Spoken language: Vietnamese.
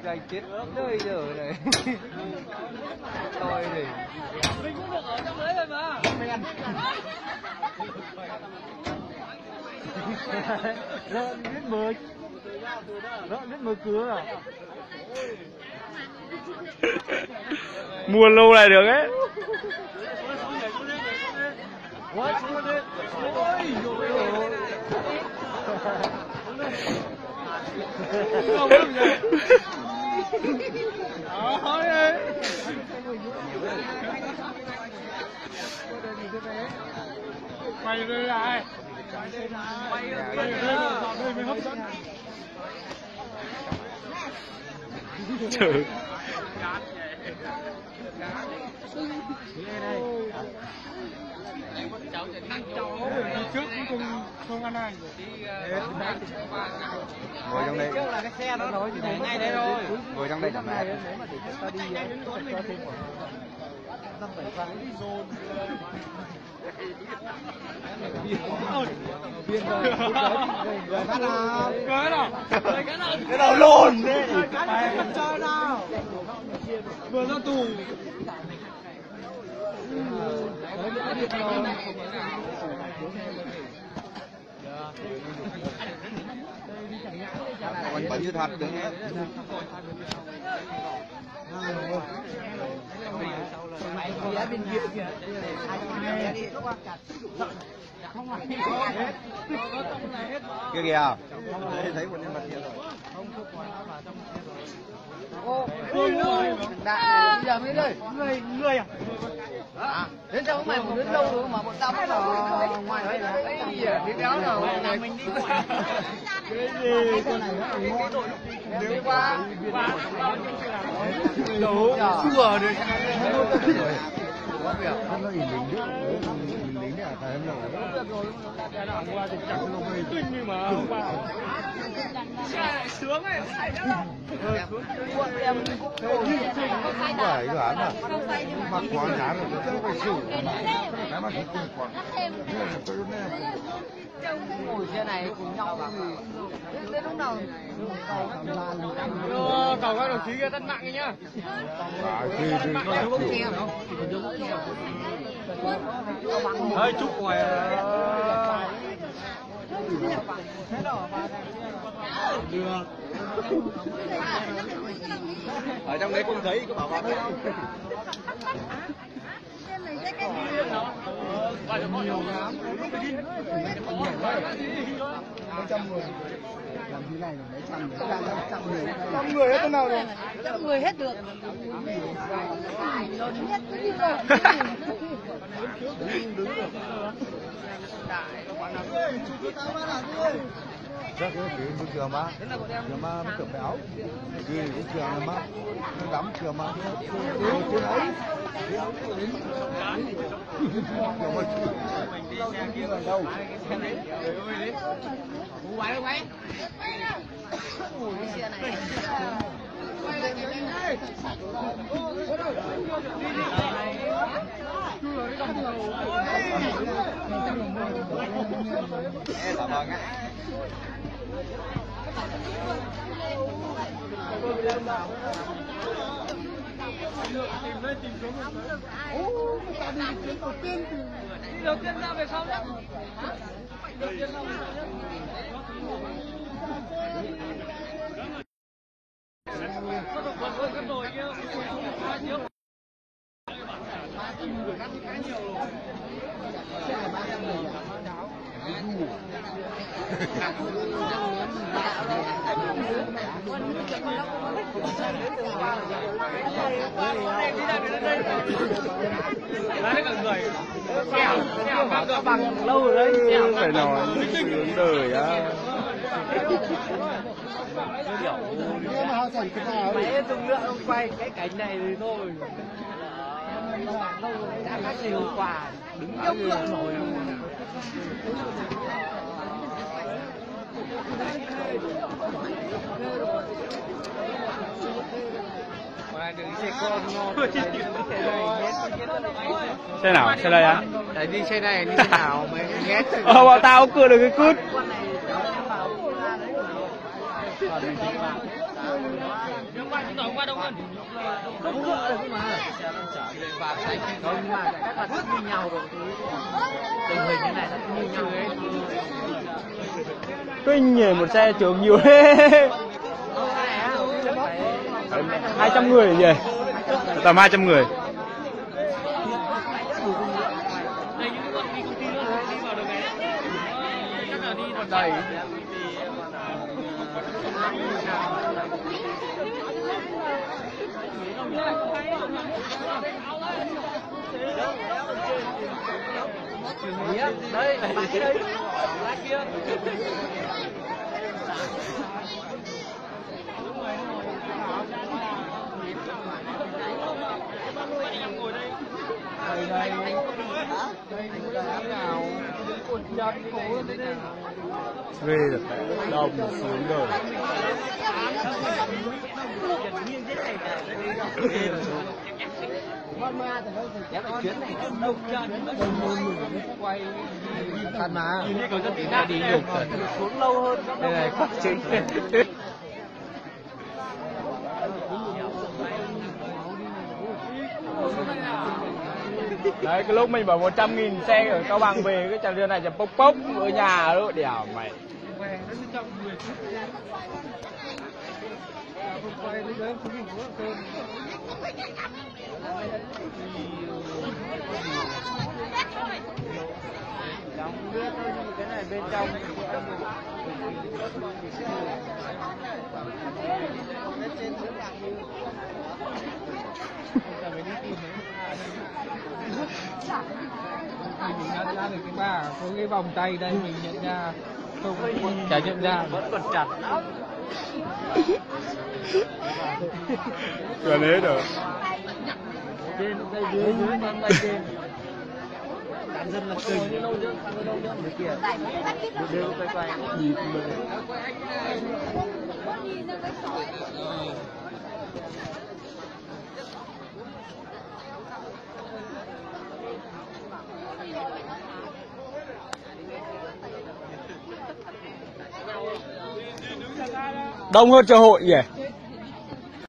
Gay chết nơi giờ này. Tôi thì mình cũng được ở trong đấy rồi mà. Lợn biết mờ. Lợn biết mờ cứa à? Mua lâu này được ấy. Ôi quay đây lại, quay đây mới hấp dẫn. Trời. Trước cũng không ăn ai. ngồi trong đây. Trước là cái xe nó nói để ngay đây thôi. Ngồi trong đây thoải mái. Cái đầu lồn đấy. Chơi nào. Vừa ra tù. Còn bao nhiêu thật được nhé. Kia kìa. Thấy một nhân vật kia rồi. Đại bây giờ mới đây. Người à? Đến đâu mày một đến đâu rồi mà bọn tao bắt đầu ngoài đấy là cái gì à? Đi béo nào nhà mình đi qua. Cái gì? Đi qua. Đủ chùa được. Không có nhìn lính à, phải em nào. Qua thì chẳng có mấy kinh nhưng mà không vào. Sướng ấy. Không phải đoán mà mặc quá ngán rồi không phải xử cái mà không còn ngồi xe này cùng nhau đến lúc nào Cầu các đồng chí kia tân mạng nhá. hơi chút ngoài ở trong đấy không thấy có bảo vệ làm thế này mấy trăm người hết thế nào rồi? Trăm người hết được. Lớn nhất như là chắc cái buổi chiều mà nó tưởng béo gì buổi chiều mà nó đóng chiều mà trên ấy đâu quay quay xe này đầu tiên ra về sau nhé. Đầu tiên ra về sau nhé. Bằng lâu rồi đấy. Phải nói sướng đời á. Nhưng mà họ chẳng cái nào Máy dùng lượng không quay cái cảnh này thì thôi. Đã phát hiệu quả đứng trong lượng nổi. Xe nào? Xe đây á? Đấy đi xe này đi xe nào mày ghét. Bọn tao cưa được cái cút. qua đông hơn. Không cựa được mà. Thôi nhưng mà các là như nhau rồi. Tình hình như này nó như nhau ấy. Kinh nhỉ, một xe chướng nhiều thế. 200 người nhỉ? Tầm 200 người. Đây. Đấy, đây. Ghê thật, đông sướng rồi. Chuyến này đông quay thật mà. Đi nhục xuống lâu hơn. Đây này quảng chính. Đấy, cái lúc mình bảo 100.000 xe ở Cao Bằng về cái chàng này chả bốc bốc ở nhà đó, đẻo mày. Cái này bên trong mình nhận ra được cái bà có cái vòng tay đây mình nhận ra không chả nhận ra vẫn còn chặt lắm. Gần hết rồi. Trên đây dưới tay trên. Đàn dân là từng dưới kia. Đều quay. Đông hơn chợ hội nhỉ?